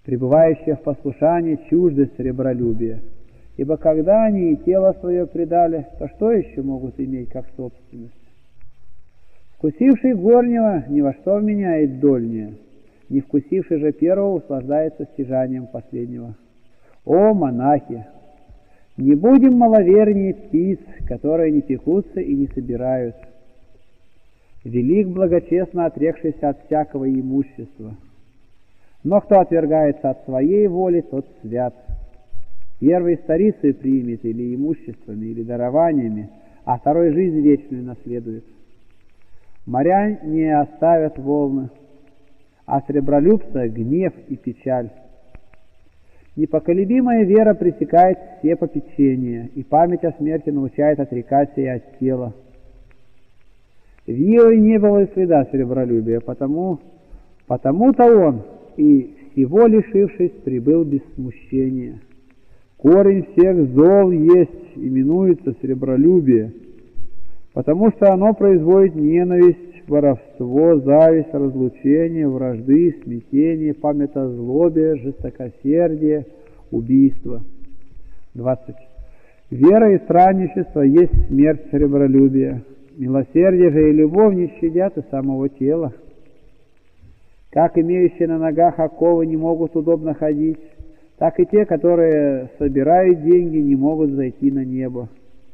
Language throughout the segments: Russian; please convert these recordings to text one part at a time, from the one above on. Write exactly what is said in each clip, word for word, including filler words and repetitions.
пребывающие в послушании, чужды сребролюбия. Ибо когда они и тело свое предали, то что еще могут иметь как собственность? Вкусивший горнего ни во что вменяет дольнее, не вкусивший же первого услаждается стяжанием последнего. О, монахи! Не будем маловернее птиц, которые не пекутся и не собирают. Велик благочестно отрекшийся от всякого имущества. Но кто отвергается от своей воли, тот свят. Первый старицей примет или имуществами, или дарованиями, а второй жизнь вечную наследует. Моря не оставят волны, а сребролюбца — гнев и печаль. Непоколебимая вера пресекает все попечения, и память о смерти научает отрекаться и от тела. В Иове не было и следа сребролюбия, потому, потому-то он, и всего лишившись, прибыл без смущения. Корень всех зол есть, именуется сребролюбие, потому что оно производит ненависть, воровство, зависть, разлучение, вражды, смятение, память о злобе, жестокосердие, убийство. двадцать. Вера и странничество есть смерть сребролюбия. Милосердие же и любовь не щадят и самого тела. Как имеющие на ногах оковы не могут удобно ходить, так и те, которые собирают деньги, не могут зайти на небо.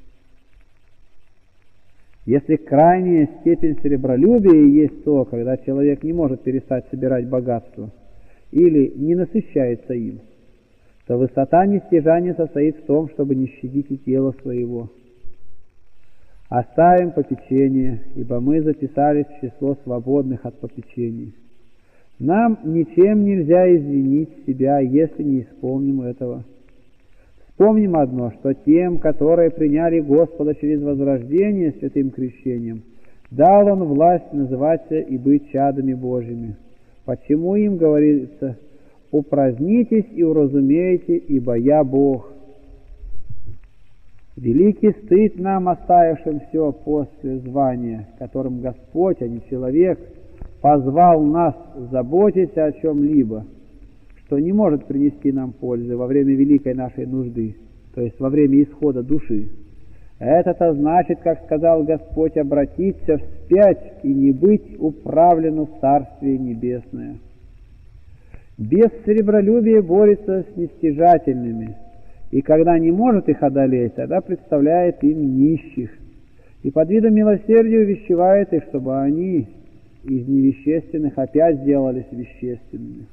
Если крайняя степень сребролюбия есть то, когда человек не может перестать собирать богатство или не насыщается им, то высота нестяжания состоит в том, чтобы не щадить и тело своего. Оставим попечение, ибо мы записались в число свободных от попечений. Нам ничем нельзя извинить себя, если не исполним этого. Вспомним одно, что тем, которые приняли Господа через возрождение святым крещением, дал Он власть называться и быть чадами Божьими. Почему им говорится: «Упразднитесь и уразумейте, ибо я Бог». Великий стыд нам, оставившим все после звания, которым Господь, а не человек, позвал нас заботиться о чем-либо, что не может принести нам пользы во время великой нашей нужды, то есть во время исхода души. Это-то значит, как сказал Господь, обратиться вспять и не быть управлену в Царствие Небесное. Без сребролюбия борется с нестяжательными, и когда не может их одолеть, тогда представляет им нищих, и под видом милосердия увещевает их, чтобы они из невещественных опять сделались вещественными.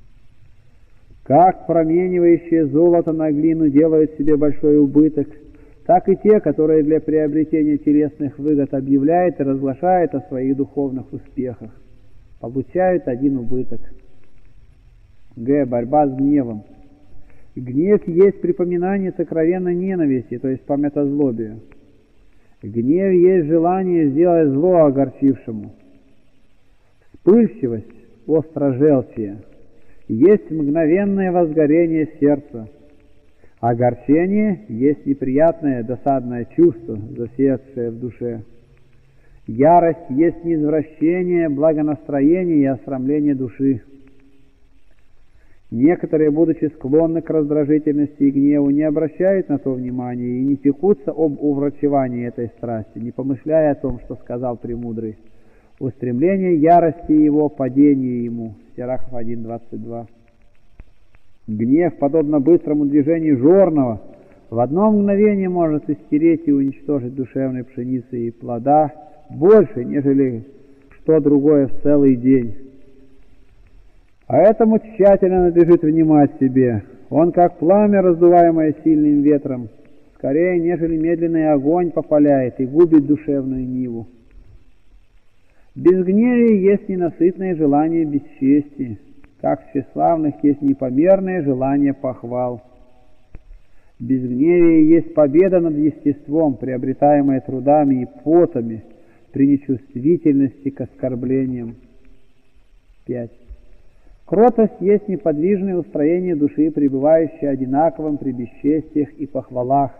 Как променивающие золото на глину делают себе большой убыток, так и те, которые для приобретения телесных выгод объявляют и разглашают о своих духовных успехах, получают один убыток. Г. Борьба с гневом. Гнев есть припоминание сокровенной ненависти, то есть память о злобе. Гнев есть желание сделать зло огорчившему. Вспыльчивость, острожелчие, есть мгновенное возгорение сердца. Огорчение есть неприятное досадное чувство, засевшее в душе. Ярость есть низвращение, благонастроение и осрамление души. Некоторые, будучи склонны к раздражительности и гневу, не обращают на то внимания и не пекутся об уврачевании этой страсти, не помышляя о том, что сказал Премудрый. Устремление ярости его, падение ему. Сирахов один двадцать два. Гнев, подобно быстрому движению жорного, в одно мгновение может истереть и уничтожить душевной пшеницы и плода больше, нежели что другое в целый день. А этому тщательно надлежит внимать себе. Он, как пламя, раздуваемое сильным ветром, скорее, нежели медленный огонь, попаляет и губит душевную ниву. Безгневие есть ненасытное желание бесчестия, как в тщеславных есть непомерное желание похвал. Безгневие есть победа над естеством, приобретаемая трудами и потами при нечувствительности к оскорблениям. пять. Кротость есть неподвижное устроение души, пребывающее одинаковым при бесчестиях и похвалах.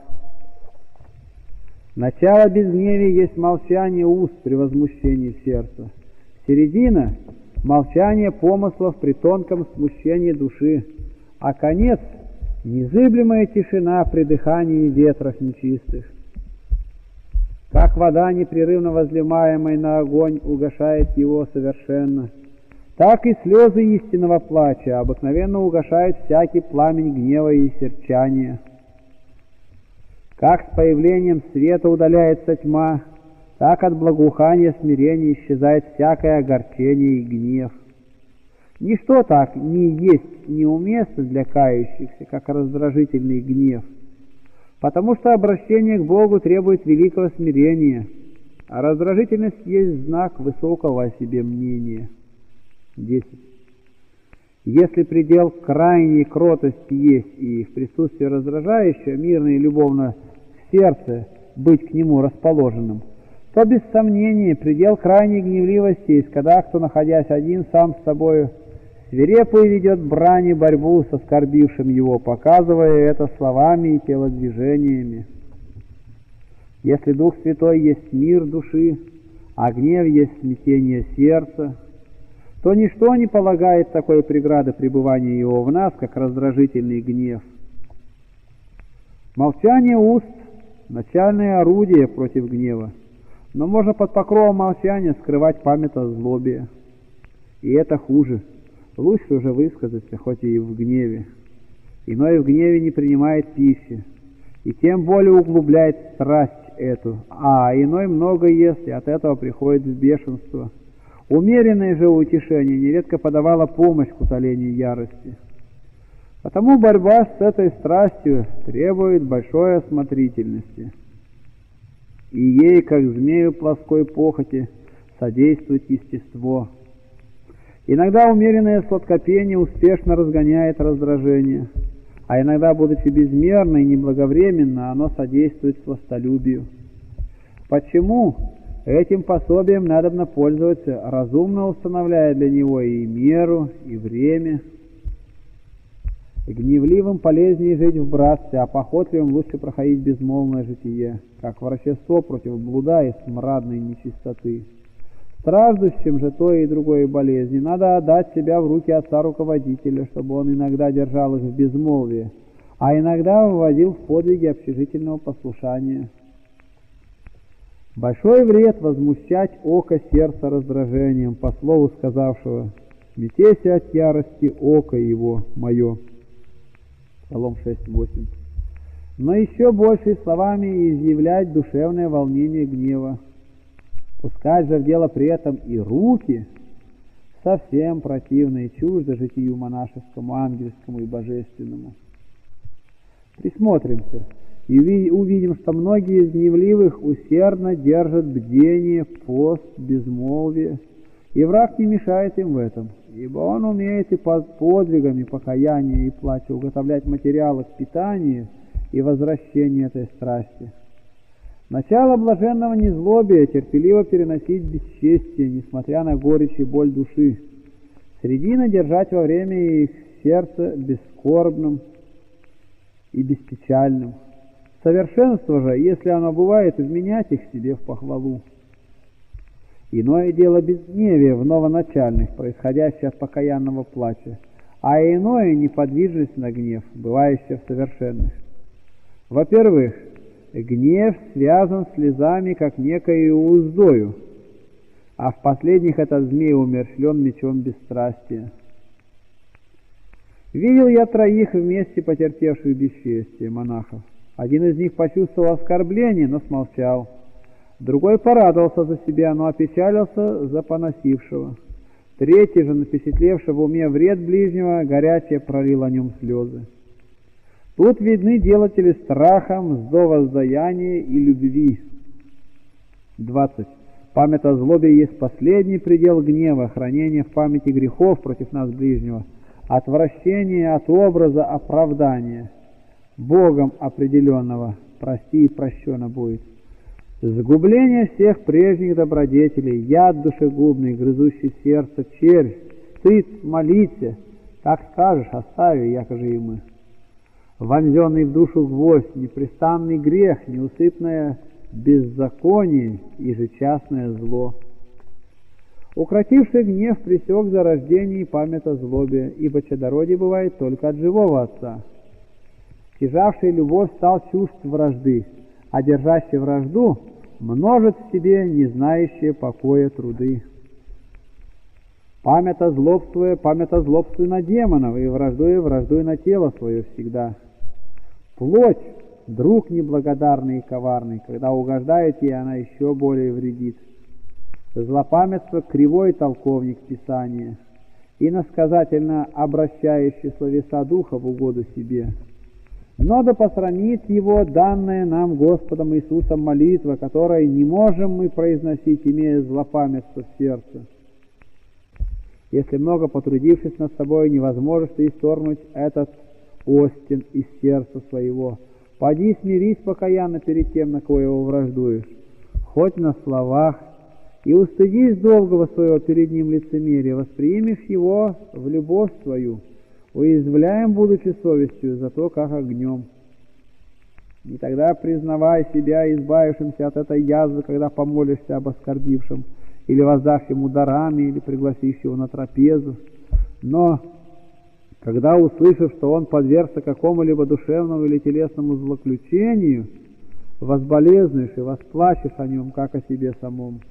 Начало безгневия есть молчание уст при возмущении сердца. Середина молчание помыслов при тонком смущении души, а конец — незыблемая тишина при дыхании ветров нечистых. Как вода, непрерывно возливаемая на огонь, угашает его совершенно, так и слезы истинного плача обыкновенно угашают всякий пламень гнева и серчания. Как с появлением света удаляется тьма, так от благоухания смирения исчезает всякое огорчение и гнев. Ничто так не есть неуместно для кающихся, как раздражительный гнев, потому что обращение к Богу требует великого смирения, а раздражительность есть знак высокого о себе мнения. десять. Если предел крайней кротости есть и в присутствии раздражающего, мирно и любовно в сердце быть к нему расположенным, то без сомнения предел крайней гневливости есть, когда кто, находясь один сам с собою, свирепо ведет брань и борьбу с оскорбившим его, показывая это словами и телодвижениями. Если Дух Святой есть мир души, а гнев есть смятение сердца, то ничто не полагает такой преграды пребывания его в нас, как раздражительный гнев. Молчание уст — начальное орудие против гнева, но можно под покровом молчания скрывать память о злобе. И это хуже. Лучше уже высказаться, хоть и в гневе. Иной в гневе не принимает пищи, и тем более углубляет страсть эту, а иной много ест, и от этого приходит в бешенство. Умеренное же утешение нередко подавало помощь к утолению ярости. Потому борьба с этой страстью требует большой осмотрительности, и ей, как змею плоской похоти, содействует естество. Иногда умеренное сладкопение успешно разгоняет раздражение, а иногда, будучи безмерно и неблаговременно, оно содействует сластолюбию. Почему? Этим пособием надобно пользоваться, разумно устанавливая для него и меру, и время. Гневливым полезнее жить в братстве, а похотливым лучше проходить безмолвное житие, как врачество против блуда и смрадной нечистоты. Страждущим же той и другой болезни надо отдать себя в руки отца-руководителя, чтобы он иногда держал их в безмолвии, а иногда вводил в подвиги общежительного послушания. Большой вред возмущать око сердца раздражением, по слову сказавшего: «Смятейся от ярости око его мое». Псалом шесть восемь. Но еще больше словами изъявлять душевное волнение гнева. Пускать же в дело при этом и руки совсем противно и чуждо житию монашескому, ангельскому и божественному. Присмотримся и увидим, что многие из гневливых усердно держат бдение, пост, безмолвие, и враг не мешает им в этом, ибо он умеет и под подвигами покаяния и плача уготовлять материалы к питанию и возвращению этой страсти. Начало блаженного незлобия — терпеливо переносить бесчестие, несмотря на горечь и боль души. Средина — держать во время их сердца бескорбным и беспечальным. Совершенство же, если оно бывает, изменять их себе в похвалу. Иное дело безгневие в новоначальных, происходящее от покаянного плача, а иное — неподвижность на гнев, бывающая в совершенных. Во-первых, гнев связан с слезами, как некой уздою, а в последних этот змей умерщвлен мечом бесстрастия. Видел я троих вместе потерпевших бесчестие монахов. Один из них почувствовал оскорбление, но смолчал. Другой порадовался за себя, но опечалился за поносившего. Третий же, напечатлевший в уме вред ближнего, горячее пролил о нем слезы. Тут видны делатели страха, мздовоздаяния и любви. двадцать. Память о злобе есть последний предел гнева, хранение в памяти грехов против нас ближнего, отвращение от образа оправдания, Богом определенного, прости и прощено будет. Загубление всех прежних добродетелей, яд душегубный, грызущий сердце, червь, стыд, молиться, так скажешь, остави, якоже и мы. Вонзенный в душу гвоздь, непрестанный грех, неусыпное беззаконие и жечастное зло. Укротивший гнев пресек зарождение и память о злобе, ибо чадородие бывает только от живого отца. Стяжавший любовь стал чувств вражды, а держащий вражду множит в себе не знающие покоя труды. Память о злобствуя, память о злобствуя на демонов, и враждуя, враждуя на тело свое всегда. Плоть, друг неблагодарный и коварный, когда угождает ей, она еще более вредит. Злопамятство — кривой толковник Писания, иносказательно обращающий словеса духа в угоду себе. Но да посрамит его данная нам Господом Иисусом молитва, которой не можем мы произносить, имея злопамятство в сердце. Если много потрудившись над собой, невозможно ты исторгнуть этот остин из сердца своего. Поди смирись покаянно перед тем, на кого его враждуешь, хоть на словах, и устыдись долгого своего перед ним лицемерия, восприимешь его в любовь свою, уязвляем, будучи совестью, за то, как огнем. И тогда признавай себя избавившимся от этой язвы, когда помолишься об оскорбившем, или воздашь ему дарами, или пригласишь его на трапезу. Но когда услышишь, что он подвергся какому-либо душевному или телесному злоключению, возболезнуешь и восплачешь о нем, как о себе самом.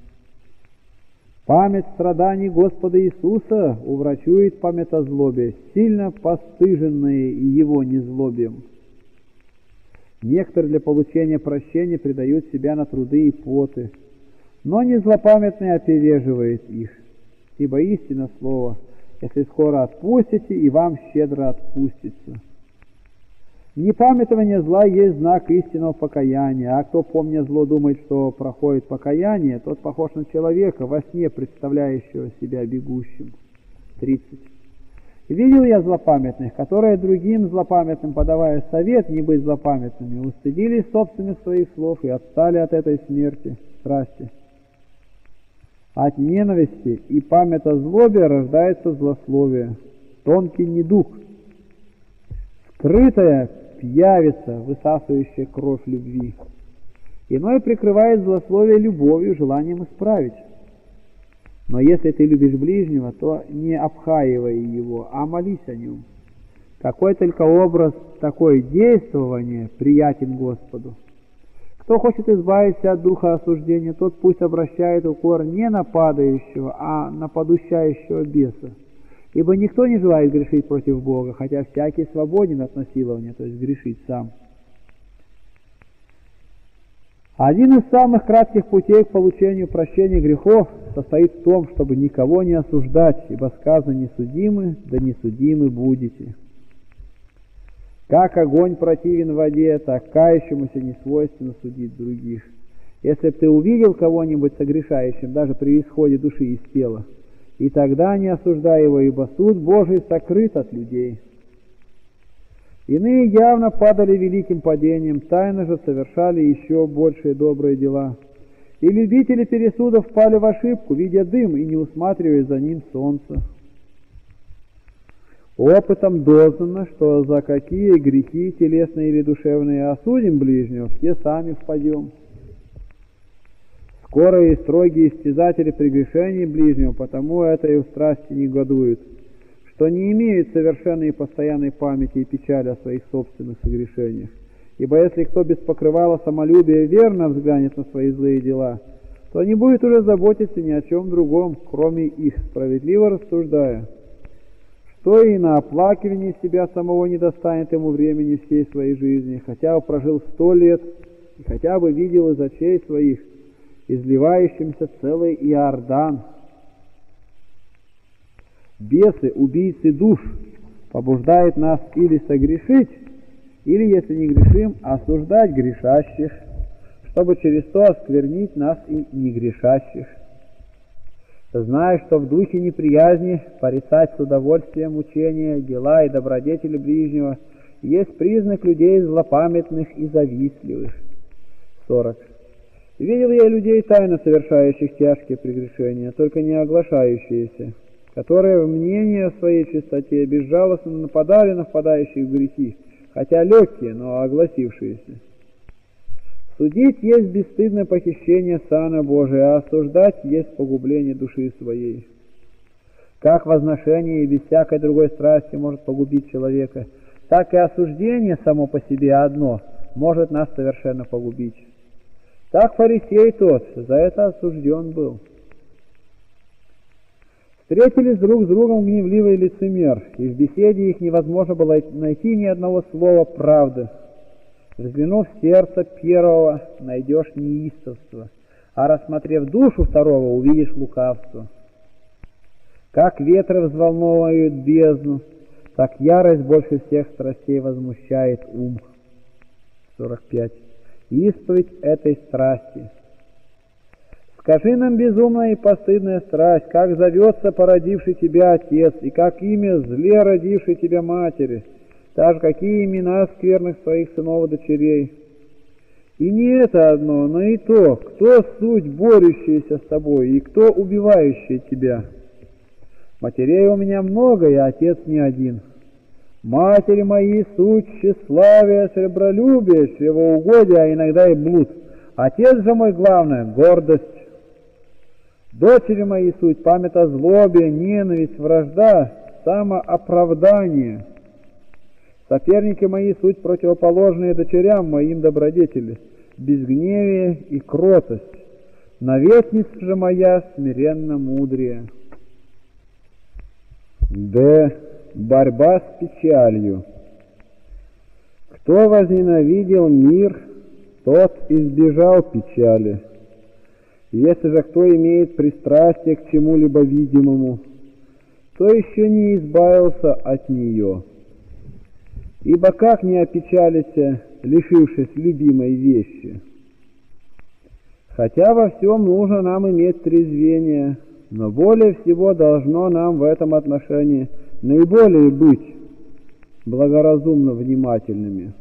Память страданий Господа Иисуса уврачует память о злобе, сильно постыженные его незлобием. Некоторые для получения прощения предают себя на труды и поты, но не злопамятный опереживает их, ибо истинно слово: если скоро отпустите, и вам щедро отпустится. Непамятование зла есть знак истинного покаяния, а кто, помня зло, думает, что проходит покаяние, тот похож на человека, во сне представляющего себя бегущим. тридцать. Видел я злопамятных, которые другим злопамятным, подавая совет не быть злопамятными, устыдились собственных своих слов и отстали от этой смерти, страсти. От ненависти и память о злобе рождается злословие, тонкий недуг, скрытая пьявица, высасывающая кровь любви. Иной прикрывает злословие любовью, желанием исправить. Но если ты любишь ближнего, то не обхаивай его, а молись о нем. Какой только образ, такое действование приятен Господу. Кто хочет избавиться от духа осуждения, тот пусть обращает укор не на падающего, а на подущающего беса. Ибо никто не желает грешить против Бога, хотя всякий свободен от насилования, то есть грешить сам. Один из самых кратких путей к получению прощения грехов состоит в том, чтобы никого не осуждать, ибо сказано: «Не судимы, да не судимы будете». Как огонь противен воде, так кающемуся не свойственно судить других. Если бы ты увидел кого-нибудь согрешающим, даже при исходе души из тела, и тогда не осуждай его, ибо суд Божий сокрыт от людей. Иные явно падали великим падением, тайно же совершали еще большие добрые дела. И любители пересудов впали в ошибку, видя дым и не усматривая за ним солнца. Опытом дознано, что за какие грехи телесные или душевные осудим ближнего, все сами впадем. Скорые и строгие истязатели прегрешений ближнего, потому это и в страсти негодуют, что не имеют совершенной и постоянной памяти и печали о своих собственных согрешениях. Ибо если кто без покрывала самолюбия верно взглянет на свои злые дела, то не будет уже заботиться ни о чем другом, кроме их, справедливо рассуждая, что и на оплакивание себя самого не достанет ему времени всей своей жизни, хотя бы прожил сто лет и хотя бы видел из очей своих изливающимся целый Иордан. Бесы, убийцы душ, побуждают нас или согрешить, или, если не грешим, осуждать грешащих, чтобы через то осквернить нас и негрешащих. Зная, что в духе неприязни порицать с удовольствием учения, дела и добродетели ближнего есть признак людей злопамятных и завистливых. сорок. Видел я людей, тайно совершающих тяжкие прегрешения, только не оглашающиеся, которые в мнении о своей чистоте безжалостно нападали на впадающих в грехи, хотя легкие, но огласившиеся. Судить есть бесстыдное похищение сана Божия, а осуждать есть погубление души своей. Как возношение и без всякой другой страсти может погубить человека, так и осуждение само по себе одно может нас совершенно погубить. Так фарисей тот за это осужден был. Встретились друг с другом гневливый лицемер, и в беседе их невозможно было найти ни одного слова правды. Взглянув в сердце первого, найдешь неистовство, а рассмотрев душу второго, увидишь лукавство. Как ветры взволновывают бездну, так ярость больше всех страстей возмущает ум. сорок пять. Исповедь этой страсти. Скажи нам, безумная и постыдная страсть, как зовется породивший тебя отец, и как имя зле родивший тебя матери, так же какие имена скверных своих сынов и дочерей. И не это одно, но и то, кто суть борющаяся с тобой, и кто убивающий тебя. Матерей у меня много, и отец не один. Матери мои суть тщеславие, сребролюбие, чревоугодие, а иногда и блуд. Отец же мой главное — гордость. Дочери мои суть память о злобе, ненависть, вражда, самооправдание. Соперники мои суть противоположные дочерям моим добродетели, безгневие и кротость. Наветница же моя смиренно мудрее. Д. Борьба с печалью. Кто возненавидел мир, тот избежал печали. Если же кто имеет пристрастие к чему-либо видимому, то еще не избавился от нее. Ибо как не опечалиться, лишившись любимой вещи? Хотя во всем нужно нам иметь трезвение, но более всего должно нам в этом отношении наиболее быть благоразумно внимательными.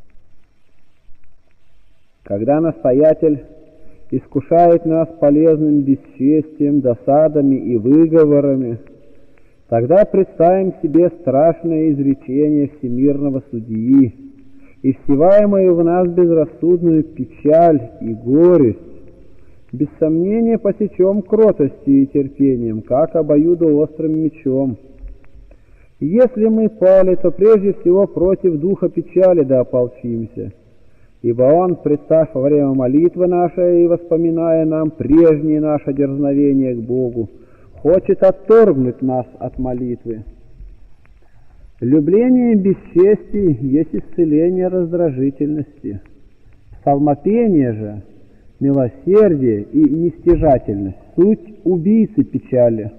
Когда настоятель искушает нас полезным бесчестием, досадами и выговорами, тогда представим себе страшное изречение всемирного судьи и всеваемую в нас безрассудную печаль и горесть. Без сомнения посечем кротостью и терпением, как обоюдоострым мечом. Если мы пали, то прежде всего против духа печали да ополчимся, ибо он, представ во время молитвы нашей и воспоминая нам прежнее наше дерзновение к Богу, хочет отторгнуть нас от молитвы. Любление бесчестий есть исцеление раздражительности. Псалмопение же, милосердие и нестяжательность — суть убийцы печали.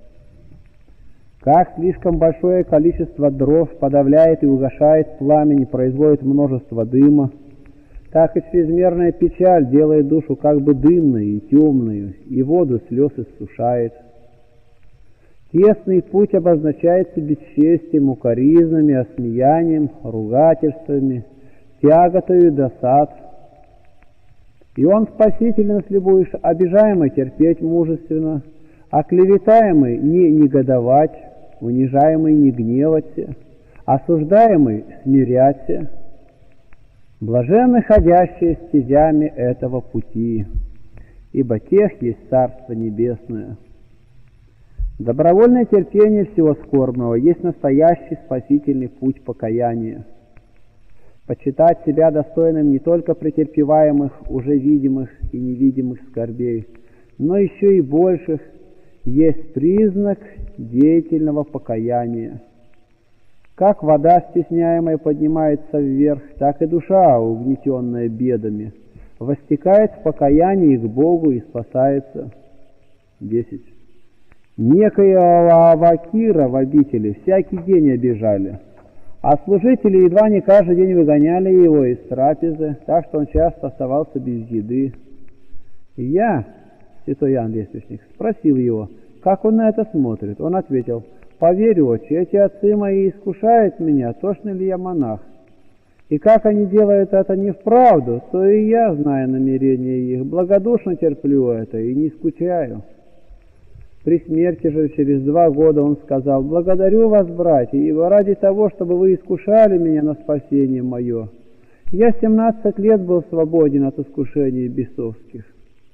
Как слишком большое количество дров подавляет и угашает пламень и производит множество дыма, так и чрезмерная печаль делает душу как бы дымной и темной, и воду слез иссушает. Тесный путь обозначается бесчестием, укоризнами, осмеянием, ругательствами, тяготою досад. И он спасителен, если будешь обижаемый терпеть мужественно, оклеветаемый не негодовать, унижаемый не гневаться, осуждаемый смиряться. Блаженны ходящие стезями этого пути, ибо тех есть Царство Небесное. Добровольное терпение всего скорбного есть настоящий спасительный путь покаяния. Почитать себя достойным не только претерпеваемых, уже видимых и невидимых скорбей, но еще и больших, есть признак деятельного покаяния. Как вода, стесняемая, поднимается вверх, так и душа, угнетенная бедами, востекает в покаянии к Богу и спасается. десять. Некоего Авакира в обители всякий день обижали, а служители едва не каждый день выгоняли его из трапезы, так что он часто оставался без еды. И я, святой Иоанн Лествичник, спросил его, как он на это смотрит. Он ответил: «Поверь, отче, эти отцы мои искушают меня, тошный ли я монах. И как они делают это не вправду, то и я, зная намерения их, благодушно терплю это и не скучаю». При смерти же через два года он сказал: «Благодарю вас, братья, ибо ради того, чтобы вы искушали меня на спасение мое, Я семнадцать лет был свободен от искушений бесовских.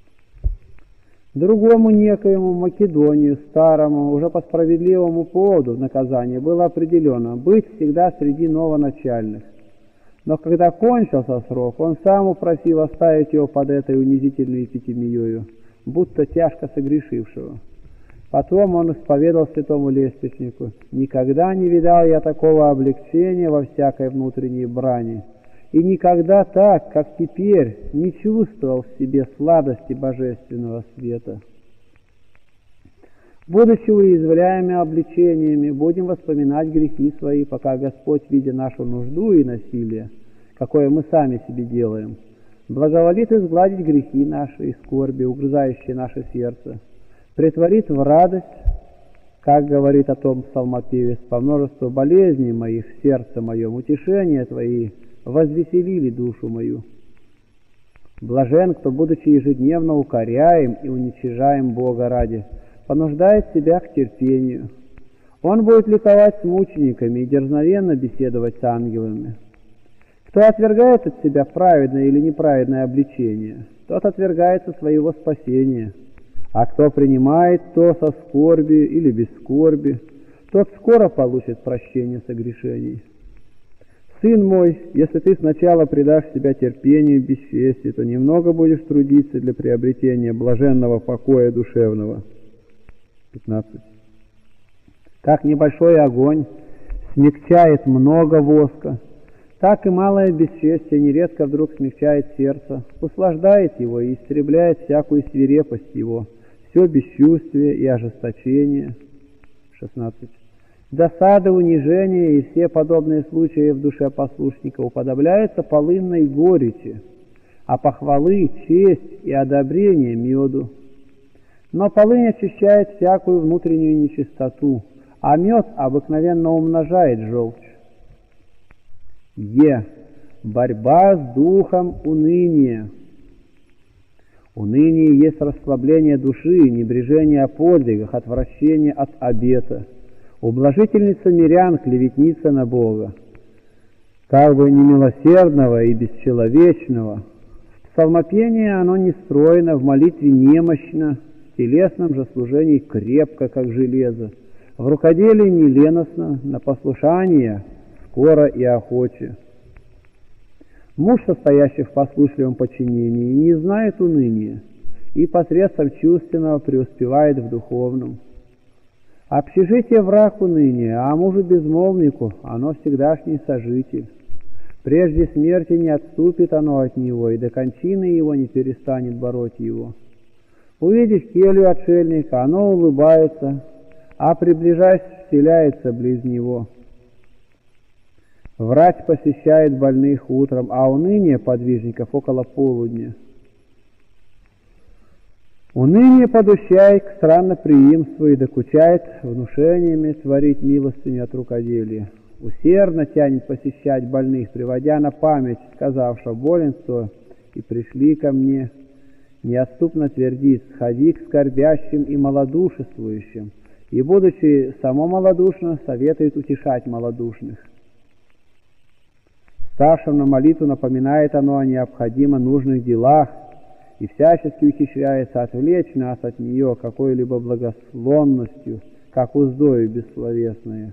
Другому некоему Македонию, старому, уже по справедливому поводу наказания, было определено быть всегда среди новоначальных. Но когда кончился срок, он сам упросил оставить его под этой унизительной эпитемией, будто тяжко согрешившего. Потом он исповедал святому лестничнику: «Никогда не видал я такого облегчения во всякой внутренней брани, и никогда так, как теперь, не чувствовал в себе сладости божественного света». Будучи уязвляемыми обличениями, будем воспоминать грехи свои, пока Господь, видя нашу нужду и насилие, какое мы сами себе делаем, благоволит изгладить грехи наши и скорби, угрызающие наше сердце, претворит в радость, как говорит о том псалмопевец: «По множеству болезней моих в сердце моем утешения Твои возвеселили душу мою». Блажен, кто, будучи ежедневно укоряем и уничижаем Бога ради, понуждает себя к терпению. Он будет ликовать с мучениками и дерзновенно беседовать с ангелами. Кто отвергает от себя праведное или неправедное обличение, тот отвергается своего спасения. А кто принимает то со скорби или без скорби, тот скоро получит прощение согрешений. Сын мой, если ты сначала предашь себя терпению и бесчестию, то немного будешь трудиться для приобретения блаженного покоя душевного. пятнадцать. Как небольшой огонь смягчает много воска, так и малое бесчестие нередко вдруг смягчает сердце, услаждает его и истребляет всякую свирепость его, все бесчувствие и ожесточение. шестнадцать. Досада, унижение и все подобные случаи в душе послушника уподобляются полынной горечи, а похвалы, честь и одобрение меду. Но полынь очищает всякую внутреннюю нечистоту, а мед обыкновенно умножает желчь. Е. Борьба с духом уныния. Уныние есть расслабление души, небрежение о подвигах, отвращение от обета, ублажительница мирян, клеветница на Бога, как бы немилосердного и бесчеловечного. В псалмопении оно нестройно, в молитве немощно, в телесном же служении крепко, как железо, в рукоделии неленостно, на послушание скоро и охоче. Муж, состоящий в послушливом подчинении, не знает уныния и посредством чувственного преуспевает в духовном. Общежитие враг уныния, а мужу-безмолвнику оно всегдашний сожитель. Прежде смерти не отступит оно от него, и до кончины его не перестанет бороть его. Увидев келью отшельника, оно улыбается, а приближаясь, вселяется близ него. Врач посещает больных утром, а уныние подвижников около полудня. Уныние подущает к странноприимству и докучает внушениями творить милостыню от рукоделия. Усердно тянет посещать больных, приводя на память сказавшего: болен кто, и пришли ко мне. Неотступно твердит: сходи к скорбящим и малодушествующим, и, будучи само малодушно, советует утешать малодушных. Ставшим на молитву напоминает оно о необходимо нужных делах и всячески ухищряется отвлечь нас от нее какой-либо благословностью, как уздою бессловесное.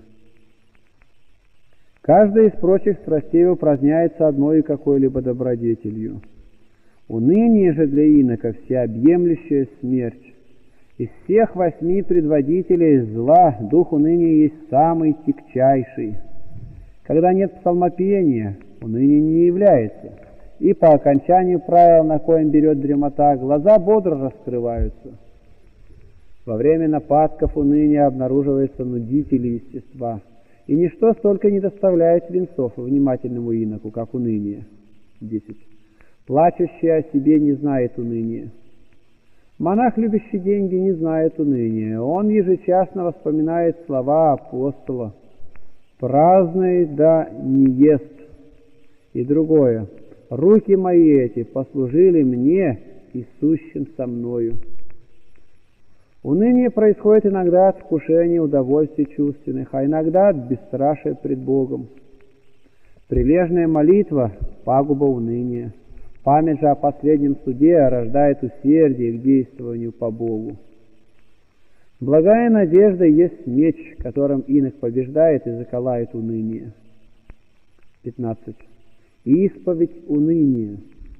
Каждая из прочих страстей упраздняется одной какой-либо добродетелью. Уныние же для инока всеобъемлющая смерть. Из всех восьми предводителей зла дух уныния есть самый тягчайший. Когда нет псалмопения, уныние не является, и по окончанию правил, на коем берет дремота, глаза бодро раскрываются. Во время нападков уныния обнаруживается нудители естества, и ничто столько не доставляет венцов внимательному иноку, как уныние. десять. Плачущий о себе не знает уныния. Монах, любящий деньги, не знает уныния. Он ежечасно вспоминает слова апостола: «Праздный да не ест». И другое: «Руки мои эти послужили мне и сущим со мною». Уныние происходит иногда от вкушения удовольствий чувственных, а иногда от бесстрашия пред Богом. Прилежная молитва — пагуба уныния. Память же о последнем суде рождает усердие к действованию по Богу. Благая надежда есть меч, которым инок побеждает и заколает уныние. пятнадцать. Исповедь уныния.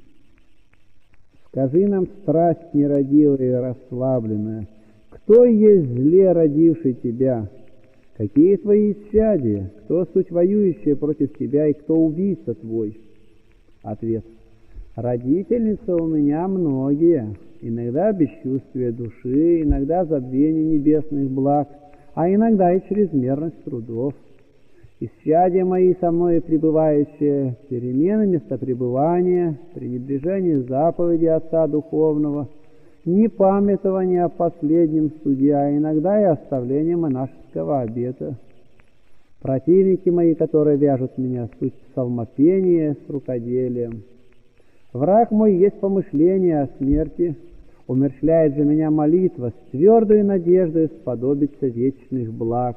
Скажи нам, страсть нерадивая и расслабленная, кто есть зле родивший тебя? Какие твои исчадия? Кто суть воюющая против тебя и кто убийца твой? Ответ. Родительница у меня многие, иногда бесчувствие души, иногда забвение небесных благ, а иногда и чрезмерность трудов. Исчадия мои со мной пребывающие, перемены места пребывания, пренебрежение заповеди Отца Духовного, непамятование о последнем суде, а иногда и оставление монашеского обета. Противники мои, которые вяжут меня, суть псалмопение с рукоделием. Враг мой есть помышление о смерти, умерщвляет же меня молитва, с твердой надеждой сподобиться вечных благ.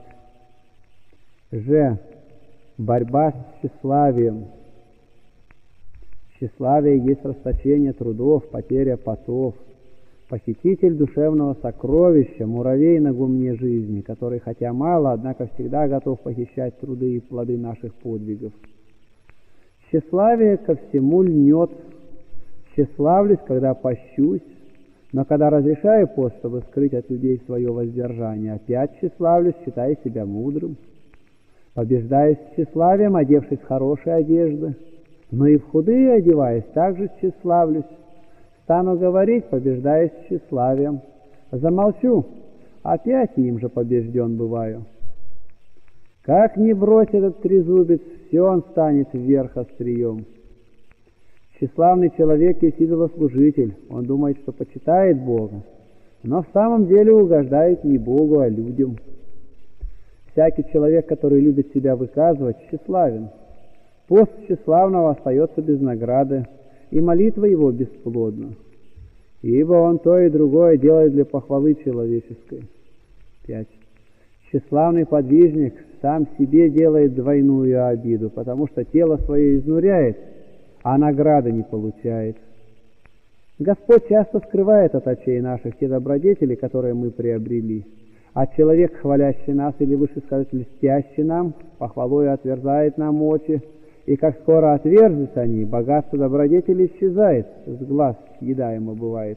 Ж. Борьба с тщеславием. Тщеславие есть расточение трудов, потеря потов. Похититель душевного сокровища, муравей на гумне жизни, который хотя мало, однако всегда готов похищать труды и плоды наших подвигов. Тщеславие ко всему льнет. Тщеславлюсь, когда пощусь, но когда разрешаю пост, чтобы скрыть от людей свое воздержание, опять тщеславлюсь, считая себя мудрым. Побеждаюсь тщеславием, одевшись в хорошие одежды, но и в худые одеваясь, также тщеславлюсь. Стану говорить, побеждаюсь тщеславием. Замолчу, опять им же побежден бываю. Как ни брось этот трезубец, все он станет вверх острием. Тщеславный человек есть идолослужитель, он думает, что почитает Бога, но в самом деле угождает не Богу, а людям. Всякий человек, который любит себя выказывать, тщеславен. Пост тщеславного остается без награды, и молитва его бесплодна, ибо он то и другое делает для похвалы человеческой. пять. Тщеславный подвижник сам себе делает двойную обиду, потому что тело свое изнуряет, а награды не получает. Господь часто скрывает от очей наших те добродетели, которые мы приобрели, а человек, хвалящий нас, или лучше сказать, льстящий нам, похвалой отверзает нам очи, и как скоро отверзятся они, богатство добродетели исчезает, с глаз съедаемо бывает.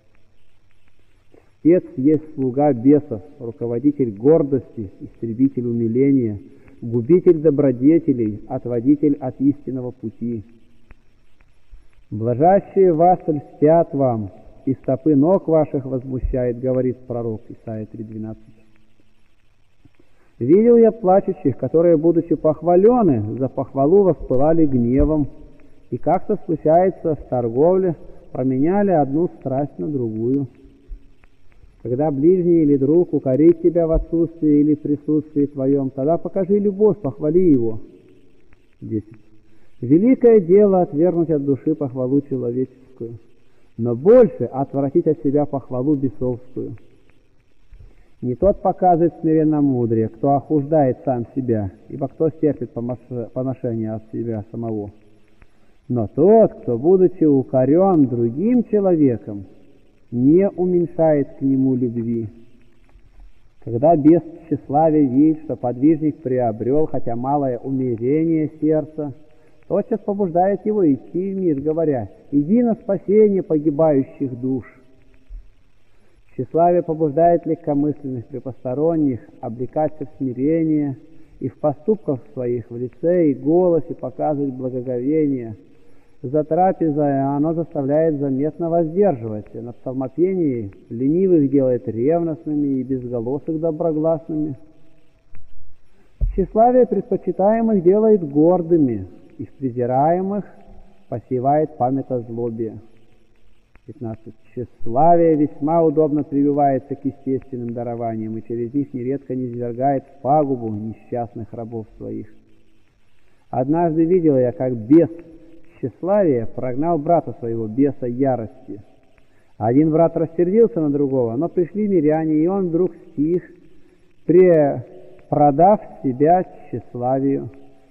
Спец есть слуга бесов, руководитель гордости, истребитель умиления, губитель добродетелей, отводитель от истинного пути. Блажащие вас льстят вам, и стопы ног ваших возмущает, говорит пророк Исайя три двенадцать. Видел я плачущих, которые, будучи похвалены, за похвалу воспылали гневом, и как-то случается в торговле, променяли одну страсть на другую. Когда ближний или друг укорит тебя в отсутствии или присутствии твоем, тогда покажи любовь, похвали его. десять. Великое дело отвергнуть от души похвалу человеческую, но больше отвратить от себя похвалу бесовскую. Не тот показывает смиренномудрие, кто охуждает сам себя, ибо кто стерпит поношение от себя самого. Но тот, кто, будучи укорен другим человеком, не уменьшает к нему любви. Когда без тщеславия видит, что подвижник приобрел хотя малое умерение сердца, тотчас побуждает его идти в мир, говоря: «Иди на спасение погибающих душ». Тщеславие побуждает легкомысленных при посторонних облекаться в смирение и в поступках своих, в лице и голосе показывать благоговение. За трапезой оно заставляет заметно воздерживаться. На псалмопении ленивых делает ревностными и безголосых доброгласными. Тщеславие предпочитаемых делает гордыми, из презираемых посевает память о злобе. пятнадцать. Тщеславие весьма удобно прививается к естественным дарованиям, и через них нередко низвергает в пагубу несчастных рабов своих. Однажды видел я, как бес тщеславия прогнал брата своего, беса ярости. Один брат рассердился на другого, но пришли миряне, и он вдруг стих, продав себя тщеславию,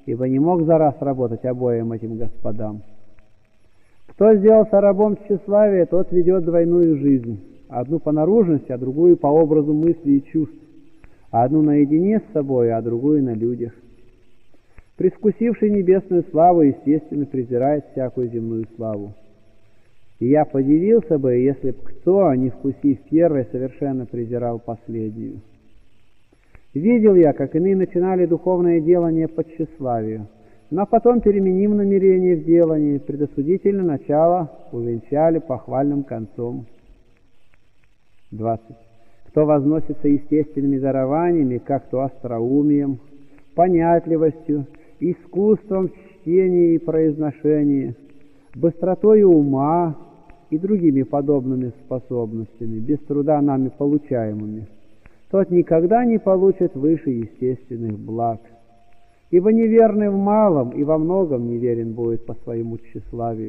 ибо не мог за раз работать обоим этим господам. Кто сделался рабом тщеславия, тот ведет двойную жизнь, одну по наружности, а другую по образу мыслей и чувств, одну наедине с собой, а другую на людях. Прискусивший небесную славу, естественно, презирает всякую земную славу. И я подивился бы, если б кто, не вкусив первой, совершенно презирал последнюю. Видел я, как иные начинали духовное делание по тщеславию, но потом, переменив намерение в делании, предосудительно начало увенчали похвальным концом. двадцать. Кто возносится естественными дарованиями, как то остроумием, понятливостью, искусством в чтении и произношении, быстротой ума и другими подобными способностями, без труда нами получаемыми, тот никогда не получит выше естественных благ. Ибо неверный в малом и во многом неверен будет по своему тщеславию.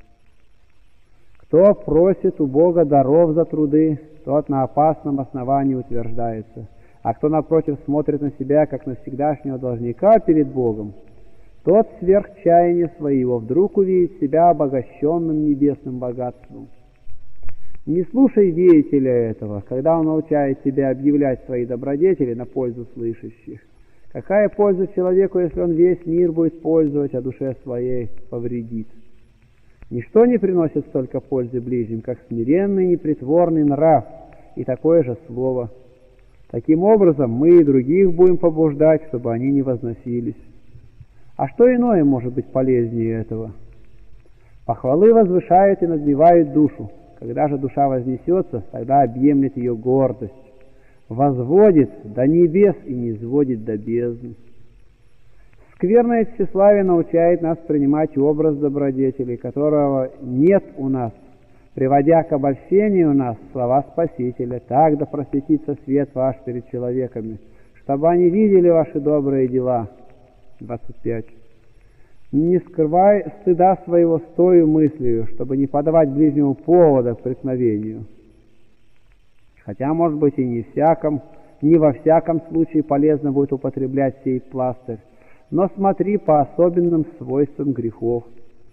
Кто просит у Бога даров за труды, тот на опасном основании утверждается, а кто, напротив, смотрит на себя, как на всегдашнего должника перед Богом, тот сверх чаяния своего вдруг увидит себя обогащенным небесным богатством. Не слушай деятеля этого, когда он научает тебя объявлять свои добродетели на пользу слышащих. Какая польза человеку, если он весь мир будет пользовать, а душе своей повредит? Ничто не приносит столько пользы ближним, как смиренный, непритворный нрав и такое же слово. Таким образом, мы и других будем побуждать, чтобы они не возносились. А что иное может быть полезнее этого? Похвалы возвышают и надбивают душу. Когда же душа вознесется, тогда объемлет ее гордость, возводит до небес и низводит до бездны. Скверное тщеславие научает нас принимать образ добродетелей, которого нет у нас, приводя к обольщению нас слова Спасителя: «Так да просветится свет ваш перед человеками, чтобы они видели ваши добрые дела». двадцать пять. Не скрывай стыда своего с тою мыслью, чтобы не подавать ближнему повода к преткновению. Хотя, может быть, и не всяком, не во всяком случае полезно будет употреблять сей пластырь, но смотри по особенным свойствам грехов.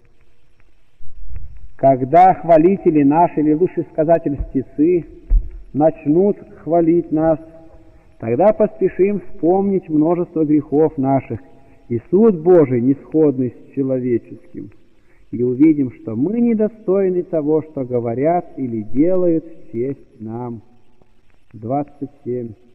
Когда хвалители наши, или лучше сказать льстецы, начнут хвалить нас, тогда поспешим вспомнить множество грехов наших и суд Божий, несходный с человеческим, и увидим, что мы недостойны того, что говорят или делают в честь нам. двадцать семь.